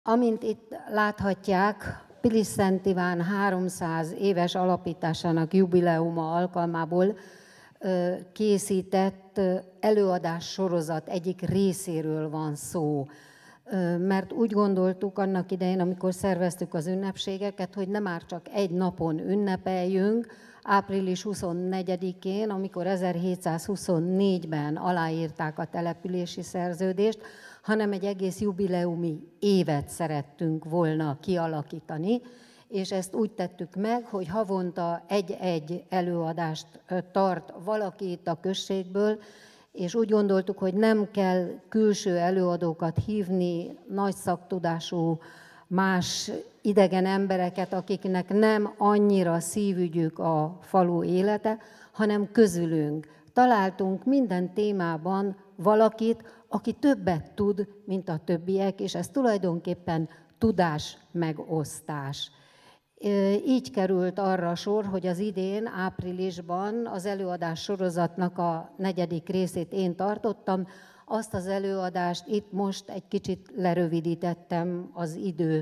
Amint itt láthatják, Pilis Szent Iván 300 éves alapításának jubileuma alkalmából készített előadás sorozat egyik részéről van szó. Mert úgy gondoltuk annak idején, amikor szerveztük az ünnepségeket, hogy nem már csak egy napon ünnepeljünk, április 24-én, amikor 1724-ben aláírták a települési szerződést, hanem egy egész jubileumi évet szerettünk volna kialakítani, és ezt úgy tettük meg, hogy havonta egy-egy előadást tart valaki itt a községből, és úgy gondoltuk, hogy nem kell külső előadókat hívni, nagy szaktudású más idegen embereket, akiknek nem annyira szívügyük a falu élete, hanem közülünk. Találtunk minden témában valakit, aki többet tud, mint a többiek, és ez tulajdonképpen tudás megosztás. Így került arra sor, hogy az idén, áprilisban az előadás sorozatnak a 4. részét én tartottam. Azt az előadást itt most egy kicsit lerövidítettem az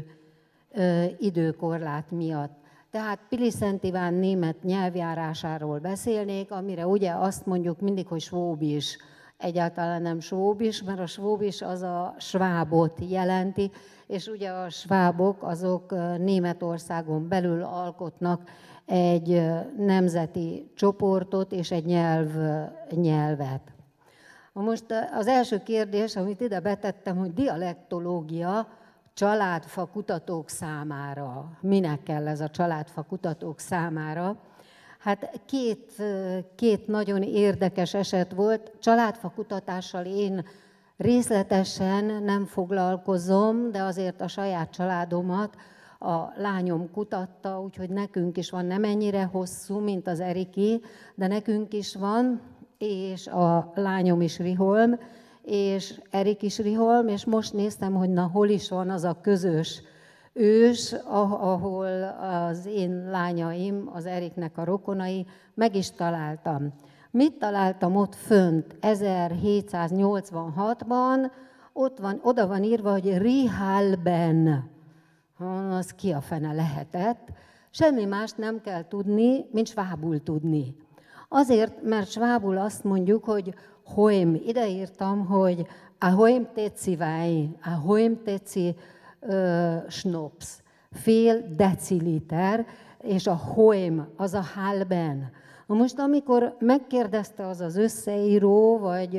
időkorlát miatt. Tehát Pilis Szent Iván német nyelvjárásáról beszélnék, amire ugye azt mondjuk mindig, hogy svóbis. Egyáltalán nem svóbis, mert a svóbis az a svábot jelenti, és ugye a svábok azok Németországon belül alkotnak egy nemzeti csoportot és egy nyelvet. Most az első kérdés, amit ide betettem, hogy dialektológia családfa kutatók számára. Minek kell ez a családfa kutatók számára? Hát két nagyon érdekes eset volt. Családfa kutatással én részletesen nem foglalkozom, de azért a saját családomat a lányom kutatta, úgyhogy nekünk is van, nem ennyire hosszú, mint az Eriki, de nekünk is van, és a lányom is Riholm, és Erik is Riholm, és most néztem, hogy na hol is van az a közös ős, ahol az én lányaim, az Eriknek a rokonai, meg is találtam. Mit találtam ott fönt 1786-ban? Oda van írva, hogy Rihalben. Az ki a fene lehetett? Semmi mást nem kell tudni, mint svábul tudni. Azért, mert svábul azt mondjuk, hogy hoim. Ide írtam, hogy a hoim tetszi váj, a hoim tetszi schnaps. Fél deciliter, és a hoim, az a halben. Most amikor megkérdezte az az összeíró,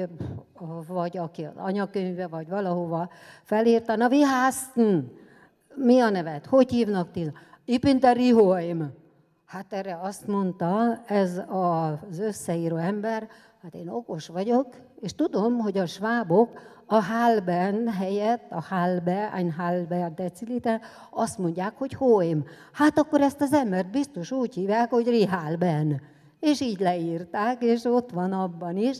vagy aki az anyakönyve, vagy valahova felírta, na vi hászten? Mi a neved? Hogy hívnak ti? Ich bin der Riholm. Hát erre azt mondta ez az összeíró ember, hát én okos vagyok, és tudom, hogy a svábok a halben helyett, a halbe, ein halber deciliter, azt mondják, hogy hoim. Hát akkor ezt az embert biztos úgy hívják, hogy Rihalben. És így leírták, és ott van abban is.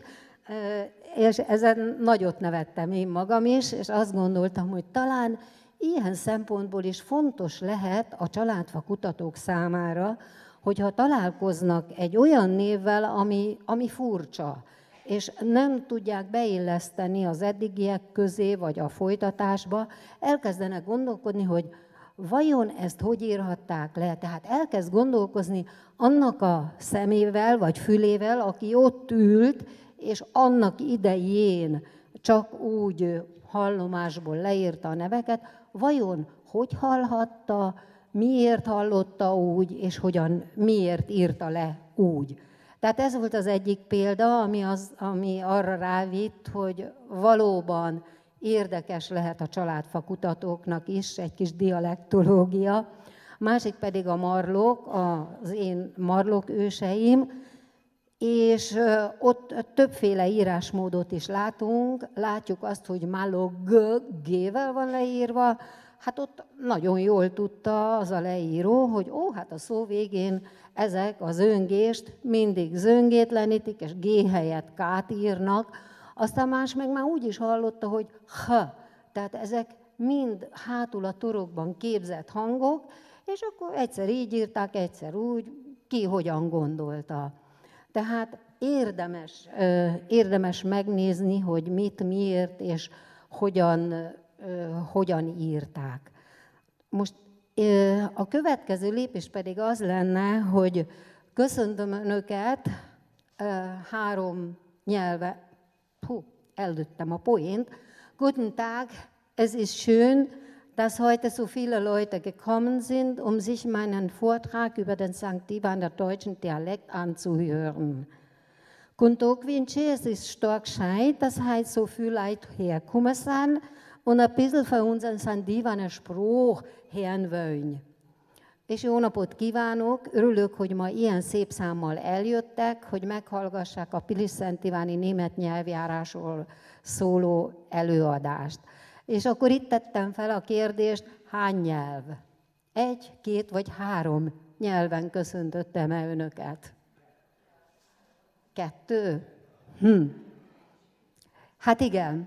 És ezen nagyot nevettem én magam is, és azt gondoltam, hogy talán ilyen szempontból is fontos lehet a családfa kutatók számára, hogyha találkoznak egy olyan névvel, ami furcsa, és nem tudják beilleszteni az eddigiek közé, vagy a folytatásba, elkezdenek gondolkodni, hogy vajon ezt hogy írhatták le? Tehát elkezd gondolkozni annak a szemével, vagy fülével, aki ott ült, és annak idején csak úgy hallomásból leírta a neveket, vajon hogy hallhatta, miért hallotta úgy, és miért írta le úgy. Tehát ez volt az egyik példa, ami arra rávitt, hogy valóban érdekes lehet a családfa kutatóknak is egy kis dialektológia. Másik pedig a marlók, az én marlók őseim, és ott többféle írásmódot is látunk. Látjuk azt, hogy Malog G-vel van leírva. Hát ott nagyon jól tudta az a leíró, hogy hát a szó végén ezek a zöngést mindig zöngétlenítik, és G helyett K-t írnak. Aztán más meg már úgy is hallotta, hogy H. Tehát ezek mind hátul a torokban képzett hangok, és akkor egyszer így írták, egyszer úgy, ki hogyan gondolta. Tehát érdemes megnézni, hogy mit, miért és hogyan hogyan írták. Most a következő lépés pedig az lenne, hogy köszöntöm Önöket 3 nyelve. Eldöttem a poént. Guten Tag, es ist schön, dass heute so viele Leute gekommen sind, um sich meinen Vortrag über den Sankt Ivan, der deutschen Dialekt, anzuhören. Und auch wünsche es ist stark gescheit, dass heute so viele Leute hergekommen sind und ein bisschen von unseren Sankt Ivaner Spruch hören wollen. És jó napot kívánok! Örülök, hogy ma ilyen szép számmal eljöttek, hogy meghallgassák a Pilis-Szent Iváni német nyelvjárásról szóló előadást. És akkor itt tettem fel a kérdést, hány nyelv? 1, 2 vagy 3 nyelven köszöntöttem-e Önöket? 2? Hát igen.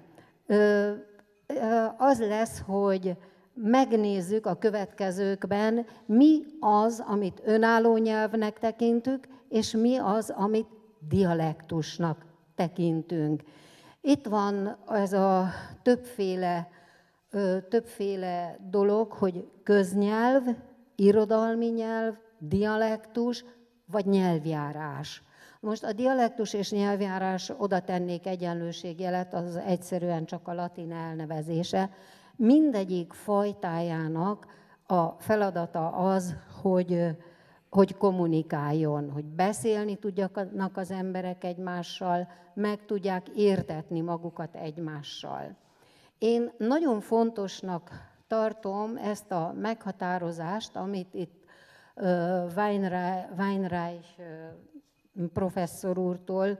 Az lesz, hogy megnézzük a következőkben, mi az, amit önálló nyelvnek tekintünk, és mi az, amit dialektusnak tekintünk. Itt van ez a többféle dolog, hogy köznyelv, irodalmi nyelv, dialektus vagy nyelvjárás. Most a dialektus és nyelvjárás oda tennék egyenlőségjelet, az egyszerűen csak a latin elnevezése. Mindegyik fajtájának a feladata az, hogy kommunikáljon, hogy beszélni tudjanak az emberek egymással, meg tudják értetni magukat egymással. Én nagyon fontosnak tartom ezt a meghatározást, amit itt Weinreich professzor úrtól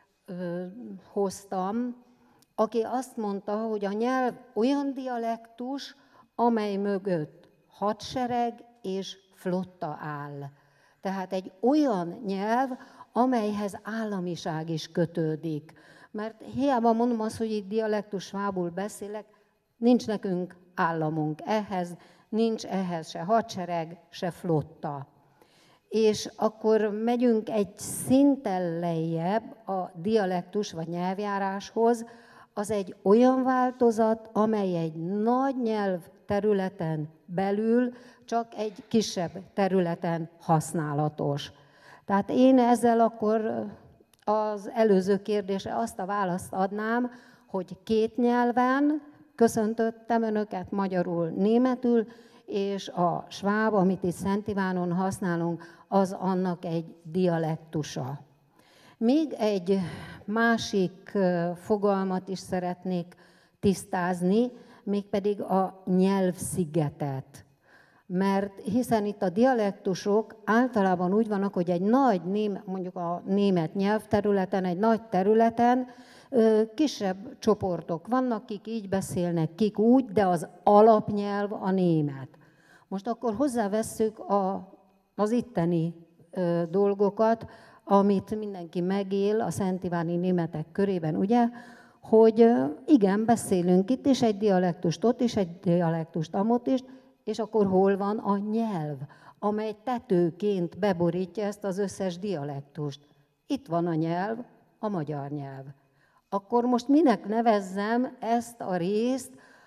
hoztam, aki azt mondta, hogy a nyelv olyan dialektus, amely mögött hadsereg és flotta áll. Tehát egy olyan nyelv, amelyhez államiság is kötődik. Mert hiába mondom azt, hogy itt dialektus svábul beszélek, nincs nekünk államunk nincs ehhez se hadsereg, se flotta. És akkor megyünk egy szinten lejjebb a dialektus vagy nyelvjáráshoz, az egy olyan változat, amely egy nagy nyelv területen belül csak egy kisebb területen használatos. Tehát én ezzel akkor az előző kérdésre azt a választ adnám, hogy 2 nyelven köszöntöttem Önöket, magyarul, németül, és a sváb, amit itt Szent Ivánon használunk, az annak egy dialektusa. Még egy másik fogalmat is szeretnék tisztázni, mégpedig a nyelvszigetet. Mert hiszen itt a dialektusok általában úgy vannak, hogy egy nagy, mondjuk a német nyelvterületen, egy nagy területen kisebb csoportok vannak, kik így beszélnek, kik úgy, de az alapnyelv a német. Most akkor hozzávesszük az itteni dolgokat, amit mindenki megél a szent iváni németek körében, ugye, hogy igen, beszélünk itt is egy dialektust, ott is egy dialektust, amott is, és akkor hol van a nyelv, amely tetőként beborítja ezt az összes dialektust. Itt van a nyelv, a magyar nyelv. Akkor most minek nevezzem ezt a részt,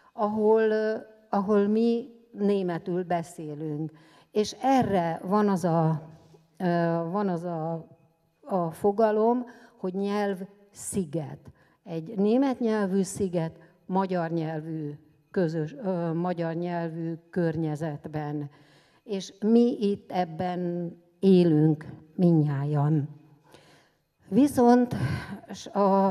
ahol mi németül beszélünk. És erre van az a fogalom, hogy nyelvsziget. Egy német nyelvű sziget, magyar nyelvű környezetben. És mi itt ebben élünk mindnyájan. Viszont a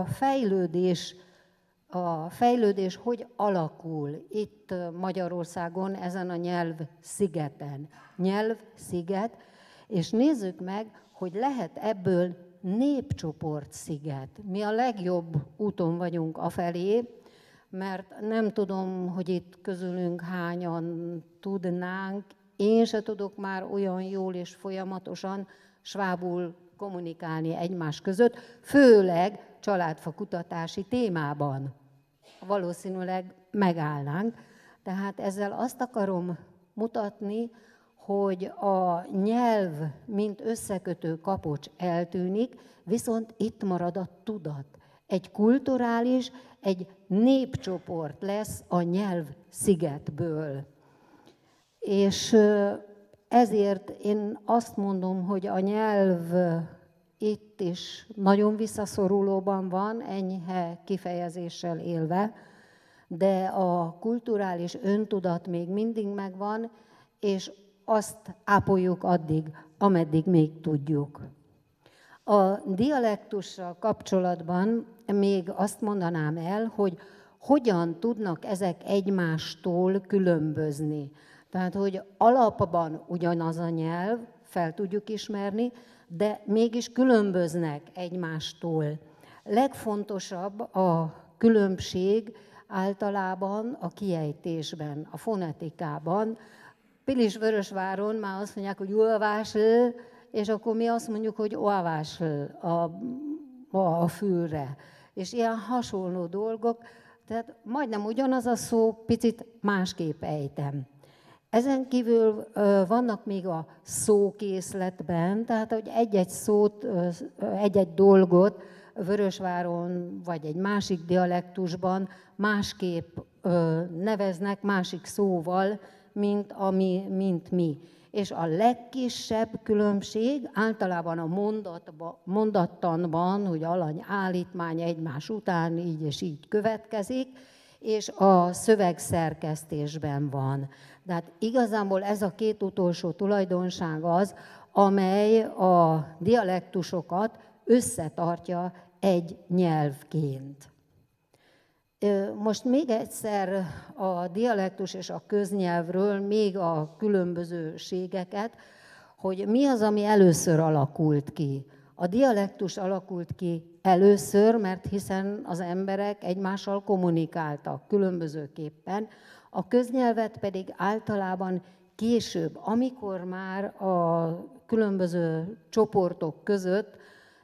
fejlődés hogy alakul itt Magyarországon ezen a nyelvszigeten? Nyelvsziget, és nézzük meg, hogy lehet ebből népcsoportsziget. Mi a legjobb úton vagyunk afelé, mert nem tudom, hogy itt közülünk hányan tudnánk, én se tudok már olyan jól és folyamatosan svábul kommunikálni egymás között, főleg családfa kutatási témában. Valószínűleg megállnánk. Tehát ezzel azt akarom mutatni, hogy a nyelv, mint összekötő kapocs eltűnik, viszont itt marad a tudat. Egy kulturális, egy népcsoport lesz a nyelvszigetből. És ezért én azt mondom, hogy a nyelv itt is nagyon visszaszorulóban van, enyhe kifejezéssel élve, de a kulturális öntudat még mindig megvan, és azt ápoljuk addig, ameddig még tudjuk. A dialektussal kapcsolatban még azt mondanám el, hogy hogyan tudnak ezek egymástól különbözni. Tehát, hogy alapban ugyanaz a nyelv, fel tudjuk ismerni, de mégis különböznek egymástól. Legfontosabb a különbség általában a kiejtésben, a fonetikában. Pilisvörösváron már azt mondják, hogy olvásl, és akkor mi azt mondjuk, hogy olvásl a fülre. És ilyen hasonló dolgok, tehát majdnem ugyanaz a szó, picit másképp ejtem. Ezen kívül vannak még a szókészletben, tehát hogy egy-egy szót, egy-egy dolgot Vörösváron vagy egy másik dialektusban másképp neveznek, másik szóval, mint mi. És a legkisebb különbség általában a mondattanban, hogy alany állítmány egymás után így és így következik, és a szövegszerkesztésben van. De hát igazából ez a két utolsó tulajdonság az, amely a dialektusokat összetartja egy nyelvként. Most még egyszer a dialektus és a köznyelvről még a különbözőségeket, hogy mi az, ami először alakult ki. A dialektus alakult ki először, mert hiszen az emberek egymással kommunikáltak különbözőképpen, a köznyelvet pedig általában később, amikor már a különböző csoportok között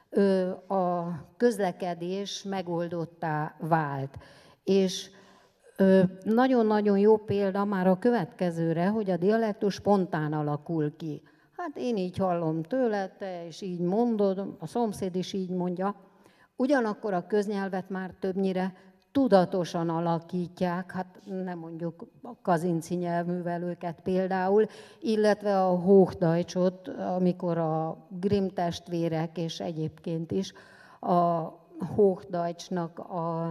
a közlekedés megoldottá vált. És nagyon-nagyon jó példa már a következőre, hogy a dialektus spontán alakul ki. Hát én így hallom tőle, te is így mondod, a szomszéd is így mondja. Ugyanakkor a köznyelvet már többnyire tudatosan alakítják, hát nem mondjuk a kazinci nyelvművelőket például, illetve a Hochdeutschot, amikor a Grimm testvérek és egyébként is a Hochdeutschnak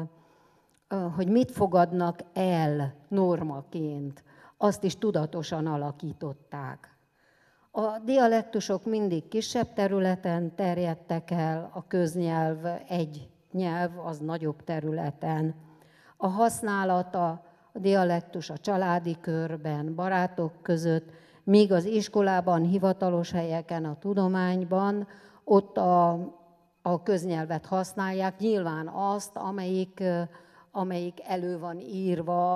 hogy mit fogadnak el normaként, azt is tudatosan alakították. A dialektusok mindig kisebb területen terjedtek el, a köznyelv egy nyelv, az nagyobb területen. A használata, a dialektus a családi körben, barátok között, míg az iskolában, hivatalos helyeken, a tudományban, ott a köznyelvet használják, nyilván azt, amelyik elő van írva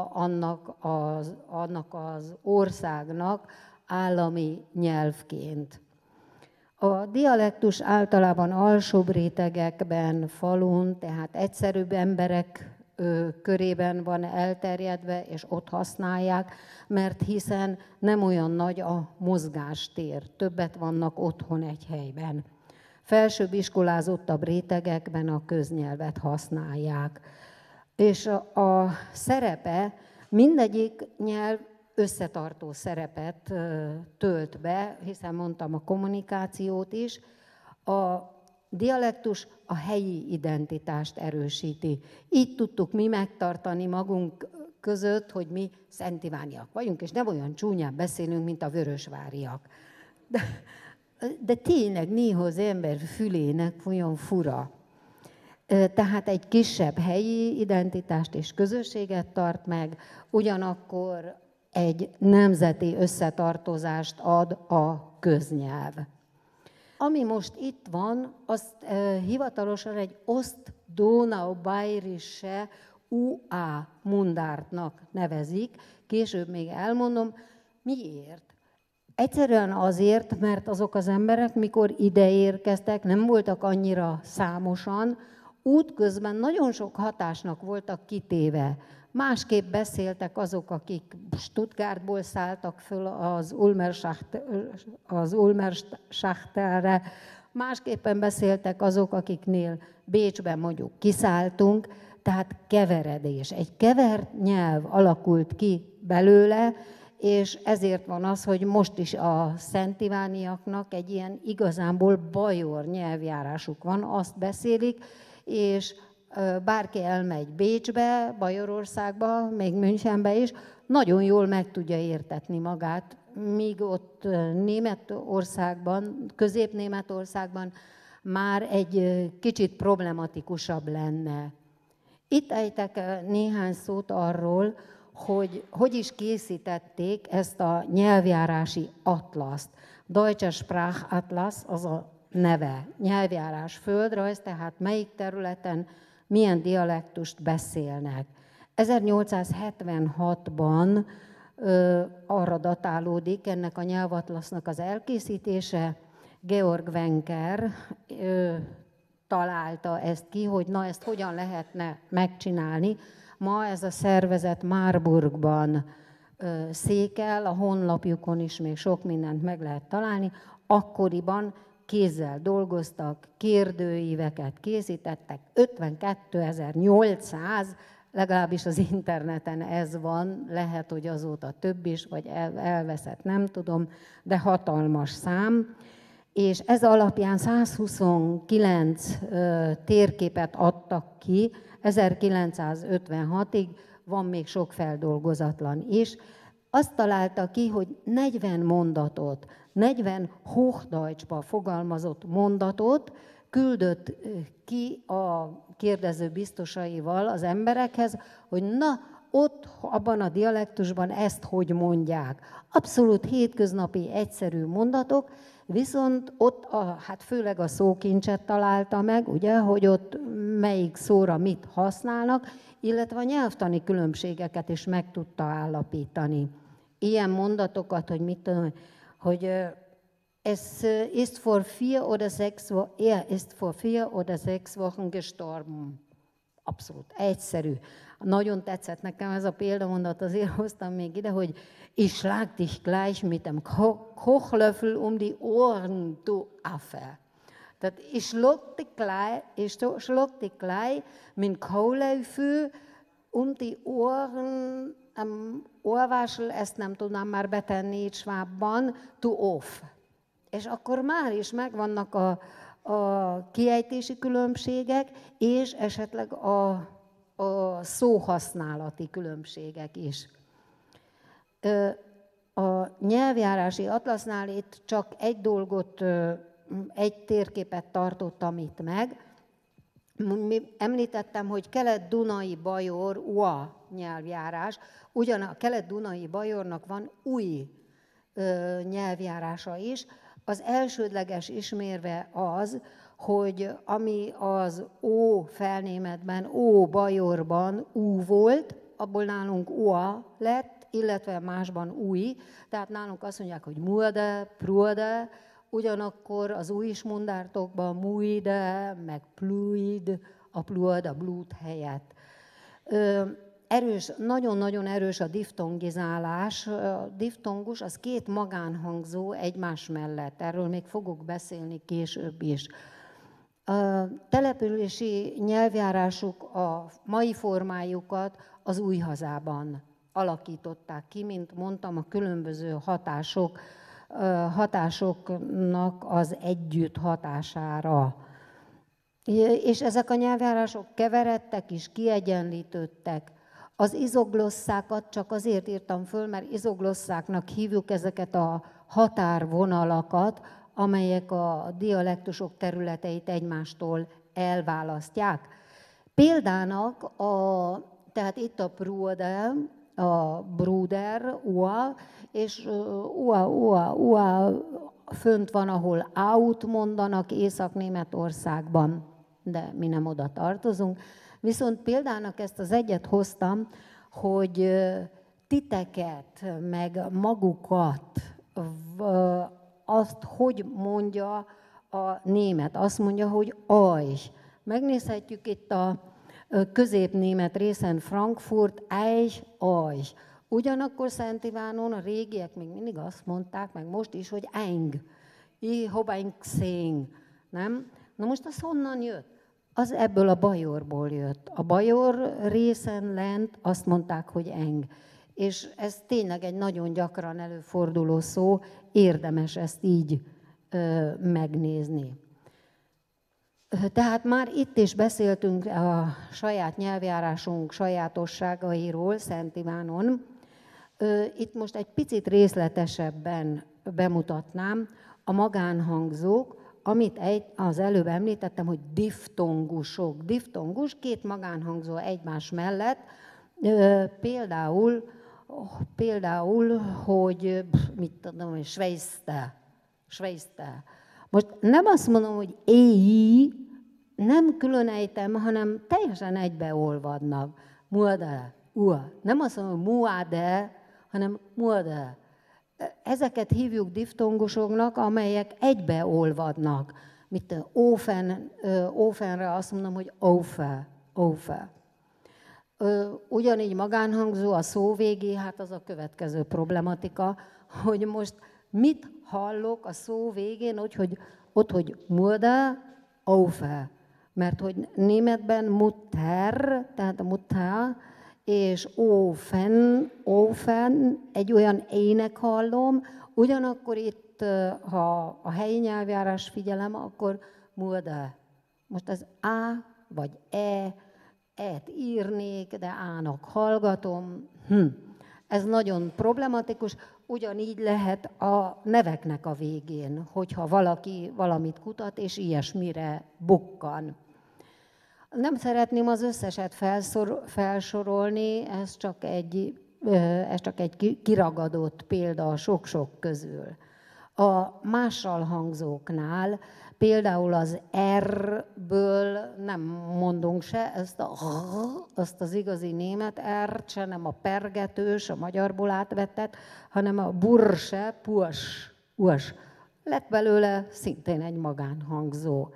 annak az országnak állami nyelvként. A dialektus általában alsóbb rétegekben, falun, tehát egyszerűbb emberek körében van elterjedve, és ott használják, mert hiszen nem olyan nagy a mozgástér, többet vannak otthon egy helyben. Felsőbb iskolázottabb rétegekben a köznyelvet használják. És a szerepe, mindegyik nyelv összetartó szerepet tölt be, hiszen mondtam a kommunikációt is. A dialektus a helyi identitást erősíti. Így tudtuk mi megtartani magunk között, hogy mi szentivániak vagyunk, és nem olyan csúnyán beszélünk, mint a vörösváriak. De tényleg néha az ember fülének olyan fura. Tehát egy kisebb helyi identitást és közösséget tart meg, ugyanakkor egy nemzeti összetartozást ad a köznyelv. Ami most itt van, azt hivatalosan egy Ost-Donau-Bayerische UA Mundártnak nevezik. Később még elmondom, miért. Egyszerűen azért, mert azok az emberek, mikor ide érkeztek, nem voltak annyira számosan, útközben nagyon sok hatásnak voltak kitéve. Másképp beszéltek azok, akik Stuttgartból szálltak föl az Ulmerschachterre, másképpen beszéltek azok, akiknél Bécsben mondjuk kiszálltunk, tehát keveredés. Egy kevert nyelv alakult ki belőle, és ezért van az, hogy most is a szentivániaknak egy ilyen igazából bajor nyelvjárásuk van, azt beszélik, és bárki elmegy Bécsbe, Bajorországba, még Münchenbe is, nagyon jól meg tudja értetni magát, míg ott Németországban, Közép-Németországban már egy kicsit problematikusabb lenne. Itt ejtek néhány szót arról, hogy is készítették ezt a nyelvjárási atlaszt. Deutscher Sprachatlas az a neve, nyelvjárás földrajz, tehát melyik területen milyen dialektust beszélnek. 1876-ban arra datálódik ennek a nyelvatlasznak az elkészítése. Georg Wencker találta ezt ki, hogy na ezt hogyan lehetne megcsinálni. Ma ez a szervezet Marburgban székel, a honlapjukon is még sok mindent meg lehet találni. Akkoriban kézzel dolgoztak, kérdőíveket készítettek, 52.800, legalábbis az interneten ez van, lehet, hogy azóta több is, vagy elveszett, nem tudom, de hatalmas szám. És ez alapján 129 térképet adtak ki, 1956-ig, van még sok feldolgozatlan is. Azt találta ki, hogy 40 mondatot, 40 Hochdeutschba fogalmazott mondatot küldött ki a kérdező biztosaival az emberekhez, hogy na, ott abban a dialektusban ezt hogy mondják. Abszolút hétköznapi, egyszerű mondatok, viszont ott hát főleg a szókincset találta meg, ugye, hogy ott melyik szóra mit használnak, illetve a nyelvtani különbségeket is meg tudta állapítani. Ilyen mondatokat, hogy mit tudom, hogy es ist vor 4 oder 6 er ist vor 4 oder 6 Wochen gestorben. Abszolút egyszerű. Nagyon tetszett nekem ez a példamondat, azért hoztam még ide, hogy ich schlag dich gleich mit dem Kochlöffel um die Ohren, du Affe. Tehát ich schlag dich gleich mit Kochlöffel um die Ohren, am orvásl, ezt nem tudnám már betenni itt svábban, du off. És akkor már is megvannak a kiejtési különbségek, és esetleg a szóhasználati különbségek is. A nyelvjárási atlasznál itt csak egy dolgot, egy térképet tartottam itt meg. Említettem, hogy kelet-dunai bajor, UA nyelvjárás, ugyan a kelet-dunai bajornak van új nyelvjárása is. Az elsődleges ismérve az, hogy ami az ó felnémetben, ó bajorban ú volt, abból nálunk ua lett, illetve másban új, tehát nálunk azt mondják, hogy muade, pruade, ugyanakkor az új ismondártokban muide, meg pluid, a pluad, a blút helyett. Erős, nagyon-nagyon erős a diftongizálás. A diftongus az két magánhangzó egymás mellett. Erről még fogok beszélni később is. A települési nyelvjárásuk a mai formájukat az új hazában alakították ki, mint mondtam, a különböző hatásoknak az együtt hatására. És ezek a nyelvjárások keveredtek is, kiegyenlítődtek. Az izoglosszákat csak azért írtam föl, mert izoglosszáknak hívjuk ezeket a határvonalakat, amelyek a dialektusok területeit egymástól elválasztják. Példának, tehát itt a prude, a bruder, ua, és ua fönt van, ahol out mondanak Észak-Németországban, de mi nem oda tartozunk. Viszont példának ezt az egyet hoztam, hogy titeket, meg magukat, azt, hogy mondja a német. Azt mondja, hogy euch. Megnézhetjük itt a középnémet részen Frankfurt, euch, euch. Ugyanakkor Szent Ivánon a régiek még mindig azt mondták, meg most is, hogy eng. Ich hab ein gesehen. Nem? Na most az honnan jött? az ebből a bajorból jött. A bajor részen lent azt mondták, hogy eng. És ez tényleg egy nagyon gyakran előforduló szó, érdemes ezt így megnézni. Tehát már itt is beszéltünk a saját nyelvjárásunk sajátosságairól Szent Ivánon. Itt most egy picit részletesebben bemutatnám a magánhangzók, amit az előbb említettem, hogy diftongusok. Diftongus, két magánhangzó egymás mellett, például, hogy mit tudom, hogy Schweister. Most nem azt mondom, hogy éj, nem külön ejtem, hanem teljesen egybeolvadnak. Muade, ua. Nem azt mondom, hogy muade, hanem muade. Ezeket hívjuk diftongusoknak, amelyek egybeolvadnak. Ófenre azt mondom, hogy ófe. Ugyanígy magánhangzó a szó végé, hát az a következő problematika, hogy most mit hallok a szó végén, hogy mude, ófe. Mert hogy németben mutter, tehát a mutter, és ófen, egy olyan ének hallom, ugyanakkor itt, ha a helyi nyelvjárás figyelem, akkor mude. Most az A vagy E-t írnék, de A-nak hallgatom. Ez nagyon problematikus, ugyanígy lehet a neveknek a végén, hogyha valaki valamit kutat, és ilyesmire bukkan. Nem szeretném az összeset felsorolni, ez csak egy kiragadott példa a sok-sok közül. A mással hangzóknál például az R-ből nem mondunk se azt az igazi német R-t, se nem a pergetős, a magyarból átvettet, hanem a burse, puas. Lett belőle szintén egy magánhangzó.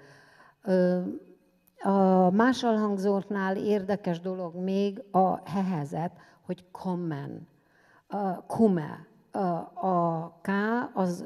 A másalhangzóknál érdekes dolog még a hehezet, hogy kommen, kume. A K az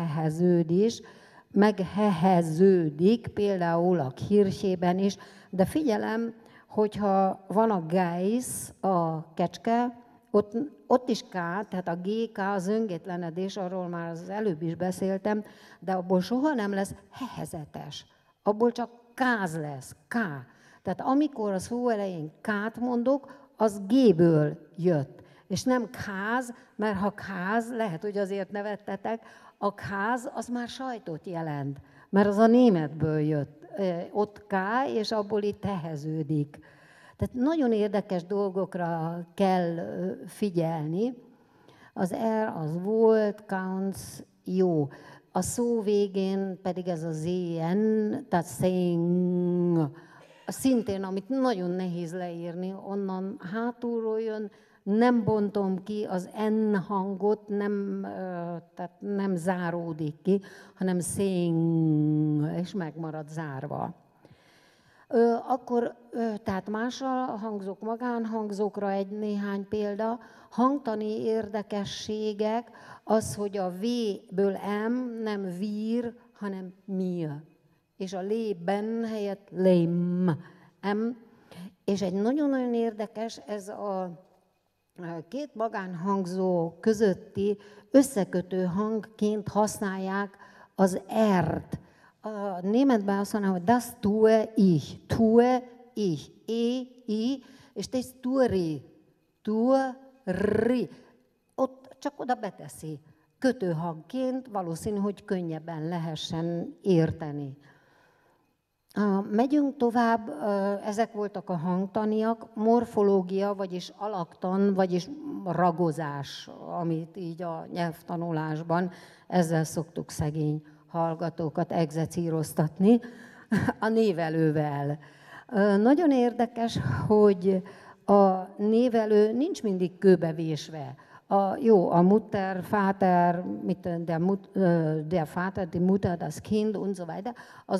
megheheződik, például a Kirchében is, de figyelem, hogyha van a Geiss, a kecske, ott is K, tehát a GK, az öngétlenedés, arról már az előbb is beszéltem, de abból soha nem lesz hehezetes. Abból csak káz lesz, K. Tehát amikor a szó elején K-t mondok, az G-ből jött. És nem káz, mert ha káz, lehet, hogy azért nevettetek, a káz az már sajtot jelent, mert az a németből jött. Ott K, és abból itt teheződik. Tehát nagyon érdekes dolgokra kell figyelni. Az R az volt, counts, jó. A szó végén pedig ez a ZN, tehát sing, szintén, amit nagyon nehéz leírni, onnan hátulról jön, nem bontom ki az N hangot, tehát nem záródik ki, hanem sing, és megmarad zárva. Akkor, tehát más hangzók, magánhangzókra néhány példa, hangtani érdekességek, az, hogy a V-ből M nem vír, hanem mir. És a lében helyett lém, M. És egy nagyon-nagyon érdekes, ez a két magánhangzó közötti összekötő hangként használják az R-t. A németben azt mondja, hogy das tue ich, I, és te tue, ott csak oda beteszi. Kötőhangként valószínű, hogy könnyebben lehessen érteni. Megyünk tovább, ezek voltak a hangtaniak, morfológia, vagyis alaktan, vagyis ragozás, amit így a nyelvtanulásban, ezzel szoktuk szegény hallgatókat egzecíroztatni a névelővel. Nagyon érdekes, hogy a névelő nincs mindig kőbevésve. A Mutter, Vater, der Vater, die Mutter, das Kind und so weiter,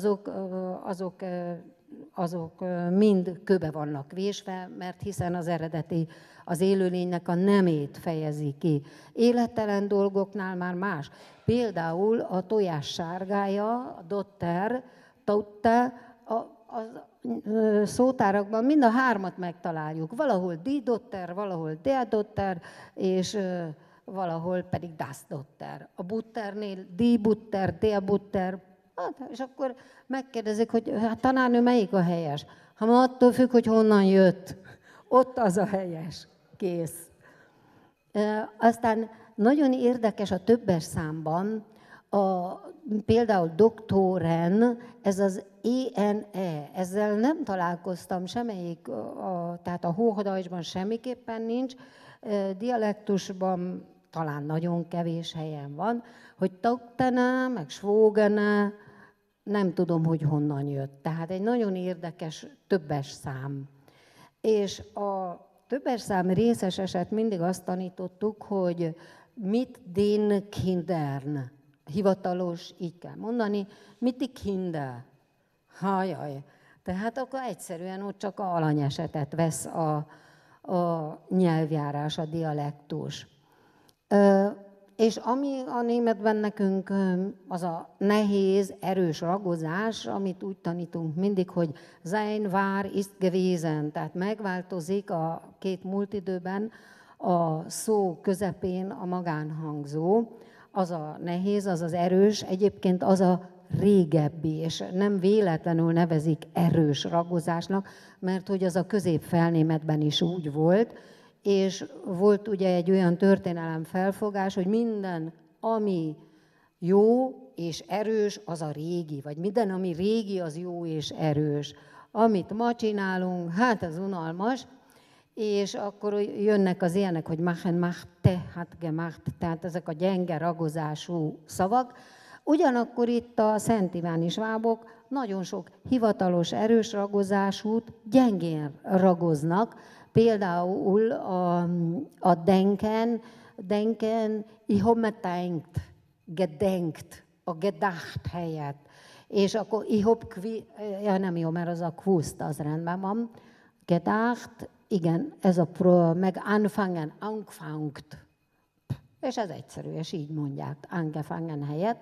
azok mind kőbe vannak vésve, mert hiszen az eredeti, az élőlénynek a nemét fejezi ki. Élettelen dolgoknál már más. Például a tojás sárgája, a dotter, totte, a szótárakban mind a hármat megtaláljuk. Valahol die Dotter, valahol der Dotter, és valahol pedig das Dotter. A Butternél die Butter, der Butter, hát, és akkor megkérdezik, hogy hát tanárnő melyik a helyes? Ha attól függ, hogy honnan jött, ott az a helyes. Kész. Aztán nagyon érdekes a többes számban, például doktoren, ez az ENE, ezzel nem találkoztam semmelyik, tehát a Hochdeutschban semmiképpen nincs, dialektusban talán nagyon kevés helyen van, hogy Toktene, meg Svógene, nem tudom, hogy honnan jött. Tehát egy nagyon érdekes többes szám. És a többes szám részes eset mindig azt tanítottuk, hogy mit den Kindern. Hivatalos, így kell mondani, mit die Kinder. Hajaj. Tehát akkor egyszerűen ott csak a alanyesetet vesz a nyelvjárás, a dialektus. És ami a németben nekünk az a nehéz, erős ragozás, amit úgy tanítunk mindig, hogy sein, war, ist gewesen, tehát megváltozik a két múltidőben a szó közepén a magánhangzó, az a nehéz, az az erős, egyébként az a régebbi, és nem véletlenül nevezik erős ragozásnak, mert hogy az a középfelnémetben is úgy volt, és volt ugye egy olyan történelem felfogás, hogy minden, ami jó és erős, az a régi, vagy minden, ami régi, az jó és erős. Amit ma csinálunk, hát az unalmas, és akkor jönnek az ilyenek, hogy machen, machte, hat gemacht, tehát ezek a gyenge ragozású szavak. Ugyanakkor itt a szent iváni svábok nagyon sok hivatalos, erős ragozásút gyengén ragoznak, például a denken, ich habe mir gedenkt, a gedacht helyett. És akkor ich habe, ja nem jó, mert az a gewusst, az rendben van. Gedacht, igen, ez a meg anfangen, angefangt. És ez egyszerű, és így mondják, angefangen helyett.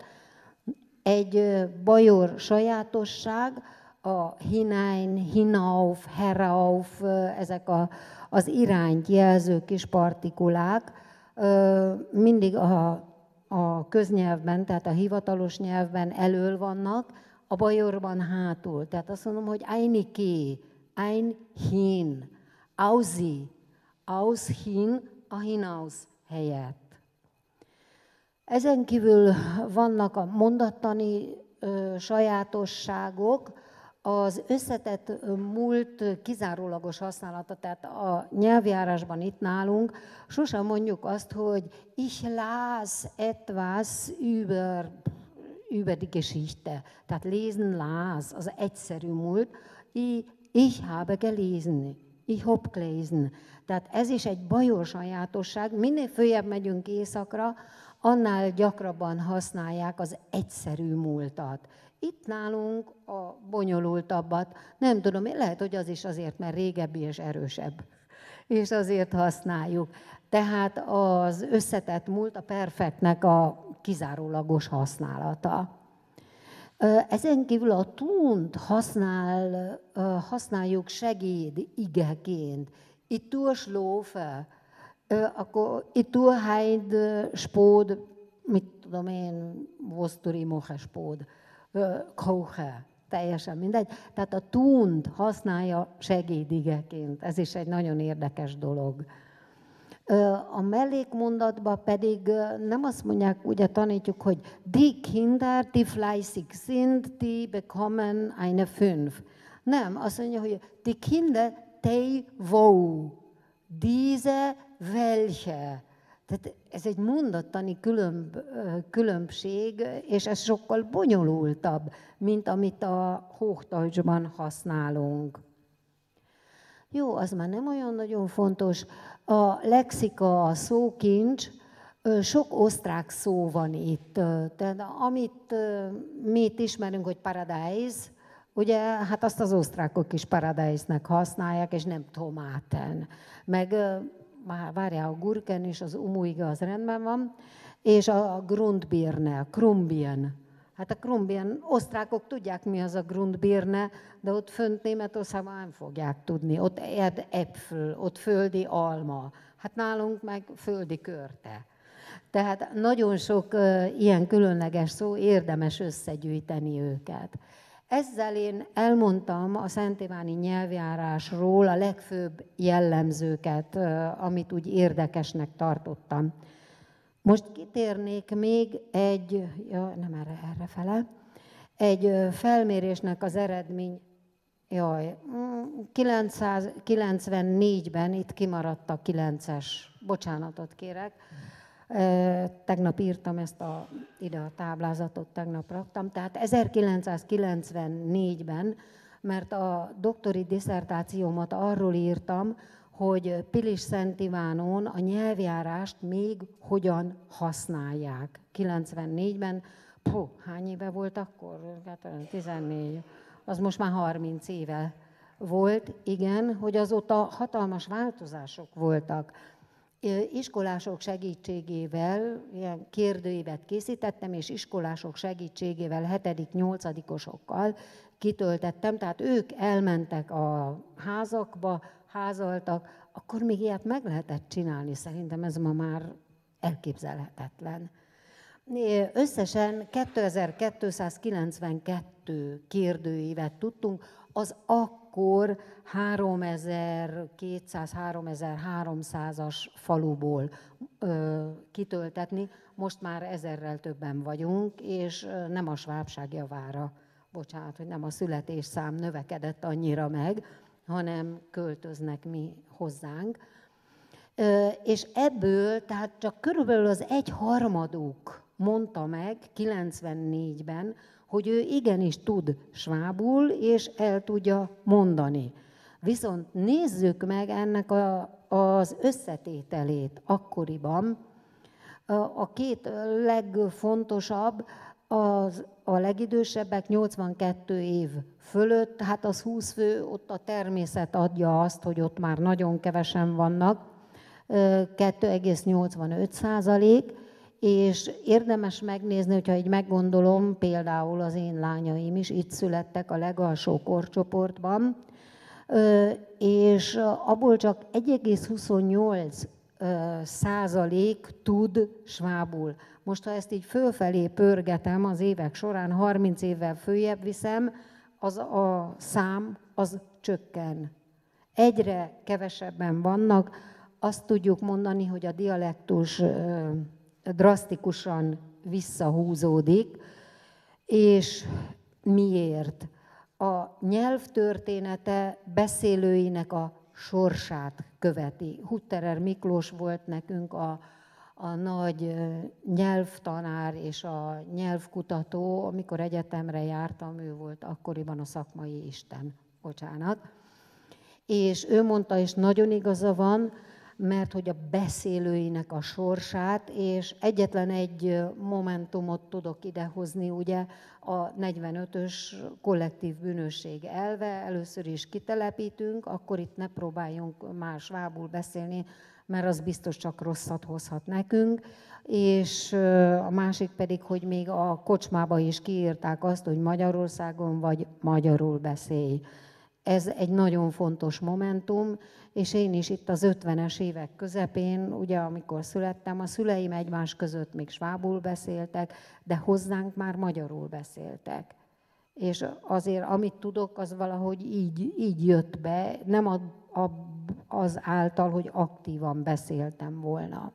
Egy bajor sajátosság, a hinein, hinauf, herauf, ezek az irányt jelző kis partikulák mindig a köznyelvben, tehát a hivatalos nyelvben elől vannak, a bajorban hátul. Tehát azt mondom, hogy einike, ein hin, ausi, aus hin, a hinaus helyett. Ezen kívül vannak a mondattani sajátosságok, az összetett múlt kizárólagos használata, tehát a nyelvjárásban itt nálunk sosem mondjuk azt, hogy ich las etwas über die Geschichte. Tehát lesen, las, az egyszerű múlt. Ich habe gelesen, ich habe gelesen. Tehát ez is egy bajor sajátosság. Minél följebb megyünk északra, annál gyakrabban használják az egyszerű múltat. Itt nálunk a bonyolultabbat, nem tudom, lehet, hogy az is azért, mert régebbi és erősebb, és azért használjuk. Tehát az összetett múlt a perfektnek a kizárólagos használata. Ezen kívül a tunt használjuk segéd igeként. Itt durchlaufe, akkor itt durchheid spód, mit tudom én, vosztori moche spód, koche, teljesen mindegy. Tehát a tunt használja segédigeként. Ez is egy nagyon érdekes dolog. A mellékmondatban pedig nem azt mondják, ugye tanítjuk, hogy die Kinder, die fleißig sind, die bekommen eine 5. Nem, azt mondja, hogy die Kinder, die wo, diese welche. Tehát ez egy mondattani különbség, és ez sokkal bonyolultabb, mint amit a Hochdeutschban használunk. Jó, az már nem olyan nagyon fontos. A lexika, a szókincs, sok osztrák szó van itt. Tehát amit mi itt ismerünk, hogy paradise, ugye, hát azt az osztrákok is paradise-nek használják, és nem tomáten. Meg, várjál, a gurken és az umuiga az rendben van, és a grundbirne, a krumbien. Hát a Krumbirn, osztrákok tudják, mi az a Grundbirne, de ott fönt Németországban nem fogják tudni. Ott Äpfel, ott földi alma. Hát nálunk meg földi körte. Tehát nagyon sok ilyen különleges szó, érdemes összegyűjteni őket. Ezzel én elmondtam a Szent Iváni nyelvjárásról a legfőbb jellemzőket, amit úgy érdekesnek tartottam. Most kitérnék még egy felmérésnek az eredmény, 994-ben, itt kimaradt a 9-es, bocsánatot kérek, tegnap írtam ide a táblázatot, tegnap raktam, tehát 1994-ben, mert a doktori disszertációmat arról írtam, hogy Pilis-Szent Ivánon a nyelvjárást még hogyan használják. 94-ben, hány éve volt akkor? 14, az most már 30 éve volt, igen, hogy azóta hatalmas változások voltak. Iskolások segítségével, ilyen kérdőívet készítettem, és iskolások segítségével 7.-8-osokkal kitöltettem, tehát ők elmentek a házakba, házaltak, akkor még ilyet meg lehetett csinálni, szerintem ez ma már elképzelhetetlen. Összesen 2292 kérdőívet tudtunk, az akkor 3200-3300-as faluból kitöltetni, most már 1000-rel többen vagyunk, és nem a svábság javára, bocsánat, hogy nem a születésszám növekedett annyira meg, hanem költöznek mi hozzánk. És ebből, tehát csak körülbelül az 1/3 mondta meg 94-ben, hogy ő igenis tud svábul, és el tudja mondani. Viszont nézzük meg ennek az összetételét akkoriban. A két legfontosabb, a legidősebbek 82 év fölött, hát az 20 fő, ott a természet adja azt, hogy ott már nagyon kevesen vannak, 2,85%, és érdemes megnézni, hogyha így meggondolom, például az én lányaim is itt születtek a legalsó korcsoportban, és abból csak 1,28% tud svábul. Most, ha ezt így fölfelé pörgetem az évek során, 30 évvel följebb viszem, az a szám az csökken. Egyre kevesebben vannak, azt tudjuk mondani, hogy a dialektus drasztikusan visszahúzódik, és miért? A nyelv története beszélőinek a sorsát követi. Hutterer Miklós volt nekünk a nagy nyelvtanár és a nyelvkutató, amikor egyetemre jártam, ő volt akkoriban a szakmai isten, bocsánat. És ő mondta, és nagyon igaza van, mert hogy a beszélőinek a sorsát, és egyetlen egy momentumot tudok idehozni, ugye a 45-ös kollektív bűnösség elve, először is kitelepítünk, akkor itt ne próbáljunk már svábul beszélni, mert az biztos csak rosszat hozhat nekünk, és a másik pedig, hogy még a kocsmába is kiírták azt, hogy Magyarországon vagy magyarul beszélj. Ez egy nagyon fontos momentum, és én is itt az 50-es évek közepén, ugye amikor születtem, a szüleim egymás között még svábul beszéltek, de hozzánk már magyarul beszéltek. És azért, amit tudok, az valahogy így jött be, nem az által, hogy aktívan beszéltem volna.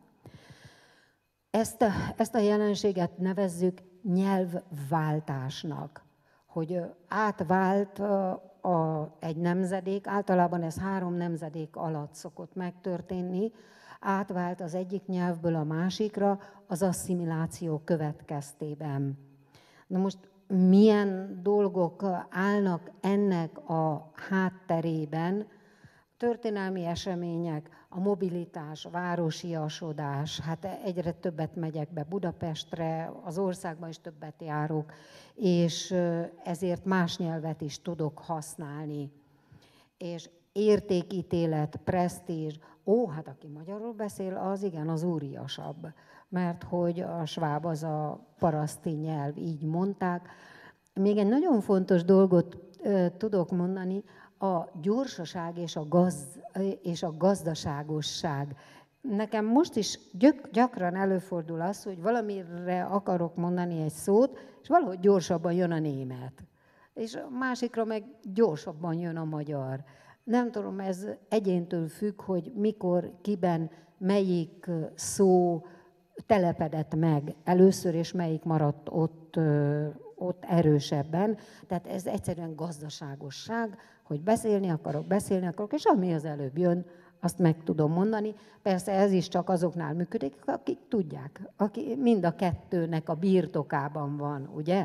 Ezt a jelenséget nevezzük nyelvváltásnak, hogy átvált egy nemzedék, általában ez 3 nemzedék alatt szokott megtörténni, átvált az egyik nyelvből a másikra az asszimiláció következtében. Na most milyen dolgok állnak ennek a hátterében? Történelmi események, a mobilitás, a városiasodás, hát egyre többet megyek be Budapestre, az országban is többet járok, és ezért más nyelvet is tudok használni. És értékítélet, presztízs, hát aki magyarul beszél, az igen, az úriasabb. mert hogy a sváb az a paraszti nyelv, így mondták. Még egy nagyon fontos dolgot tudok mondani, a gyorsaság és a gazdaságosság. Nekem most is gyakran előfordul az, hogy valamire akarok mondani egy szót, és valahogy gyorsabban jön a német. És a másikra meg gyorsabban jön a magyar. Nem tudom, ez egyéntől függ, hogy mikor, kiben, melyik szó telepedett meg először, és melyik maradt ott erősebben. Tehát ez egyszerűen gazdaságosság, hogy beszélni akarok, és ami az előbb jön, azt meg tudom mondani. Persze ez is csak azoknál működik, akik tudják, aki mind a kettőnek a birtokában van, ugye?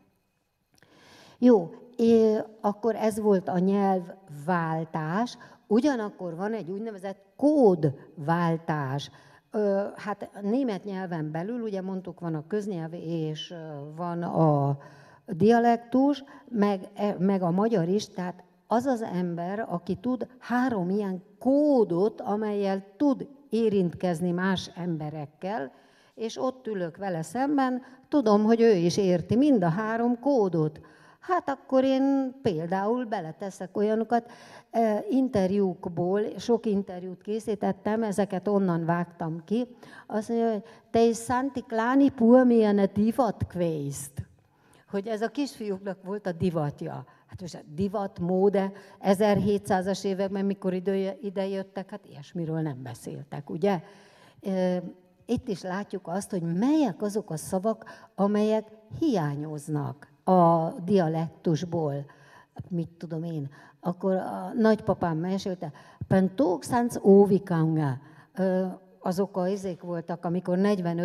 Jó, akkor ez volt a nyelvváltás, ugyanakkor van egy úgynevezett kódváltás. Hát a német nyelven belül, ugye mondtuk, van a köznyelv és van a dialektus, meg a magyar is, tehát az az ember, aki tud 3 ilyen kódot, amellyel tud érintkezni más emberekkel, és ott ülök vele szemben, tudom, hogy ő is érti mind a 3 kódot. Hát akkor én például beleteszek olyanokat, interjúkból, sok interjút készítettem, ezeket onnan vágtam ki. Azt mondja, hogy te is Santi Kláni Pulmiene divat kvézt. Hogy ez a kisfiúknak volt a divatja. Hát most a divat, móde, 1700-as években, mikor ide jöttek, hát ilyesmiről nem beszéltek, ugye? Itt is látjuk azt, hogy melyek azok a szavak, amelyek hiányoznak a dialektusból. Mit tudom én? Akkor a nagypapám mesélte, pentók szánc óvikanga. Azok a izék voltak, amikor